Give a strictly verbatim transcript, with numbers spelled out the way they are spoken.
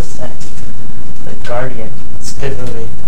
the same. The Guardian. It's a good movie.